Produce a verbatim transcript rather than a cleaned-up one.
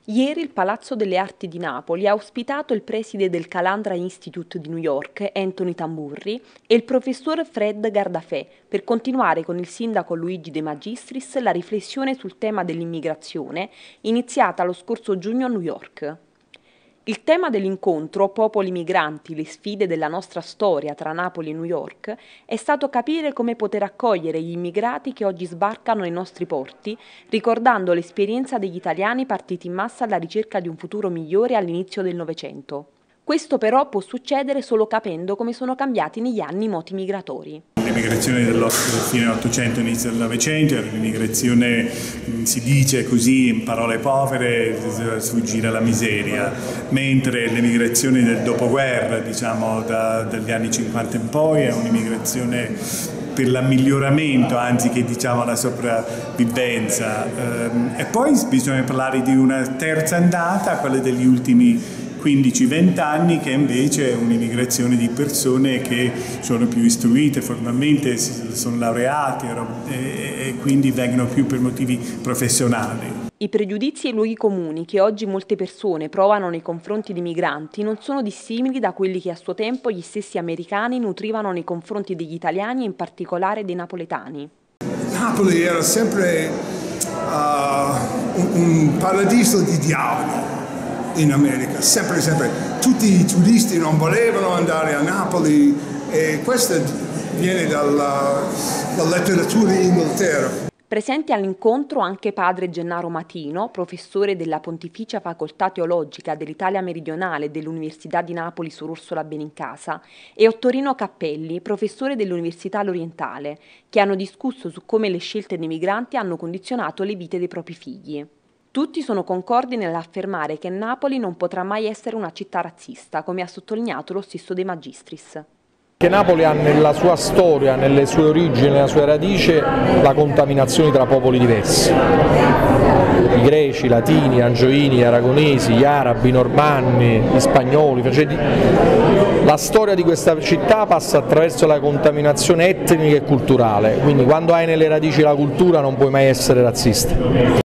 Ieri il Palazzo delle Arti di Napoli ha ospitato il preside del Calandra Institute di New York, Anthony Tamburri, e il professor Fred Gardafè per continuare con il sindaco Luigi De Magistris la riflessione sul tema dell'immigrazione iniziata lo scorso giugno a New York. Il tema dell'incontro Popoli migranti, le sfide della nostra storia tra Napoli e New York è stato capire come poter accogliere gli immigrati che oggi sbarcano nei nostri porti, ricordando l'esperienza degli italiani partiti in massa alla ricerca di un futuro migliore all'inizio del Novecento. Questo però può succedere solo capendo come sono cambiati negli anni i moti migratori. L'immigrazione del fine Ottocento, inizio del Novecento era un'immigrazione, si dice così in parole povere, sfuggire alla miseria, mentre l'immigrazione del dopoguerra, diciamo da, dagli anni cinquanta in poi, è un'immigrazione per il miglioramento anziché diciamo la sopravvivenza. E poi bisogna parlare di una terza andata, quella degli ultimi quindici venti anni, che invece è un'immigrazione di persone che sono più istruite, formalmente sono laureati e quindi vengono più per motivi professionali. I pregiudizi e i luoghi comuni che oggi molte persone provano nei confronti di migranti non sono dissimili da quelli che a suo tempo gli stessi americani nutrivano nei confronti degli italiani e in particolare dei napoletani. Napoli era sempre uh, un, un paradiso di diavoli. In America, sempre, sempre. Tutti i turisti non volevano andare a Napoli e questo viene dalla, dalla letteratura in Inghilterra. Presente all'incontro anche padre Gennaro Matino, professore della Pontificia Facoltà Teologica dell'Italia Meridionale dell'Università di Napoli Suor Orsola Benincasa, e Ottorino Cappelli, professore dell'Università L'Orientale, che hanno discusso su come le scelte dei migranti hanno condizionato le vite dei propri figli. Tutti sono concordi nell'affermare che Napoli non potrà mai essere una città razzista, come ha sottolineato lo stesso De Magistris. Che Napoli ha nella sua storia, nelle sue origini, nella sua radice, la contaminazione tra popoli diversi. I greci, i latini, gli angioini, gli aragonesi, gli arabi, i normanni, gli spagnoli. La storia di questa città passa attraverso la contaminazione etnica e culturale, quindi quando hai nelle radici la cultura non puoi mai essere razzista.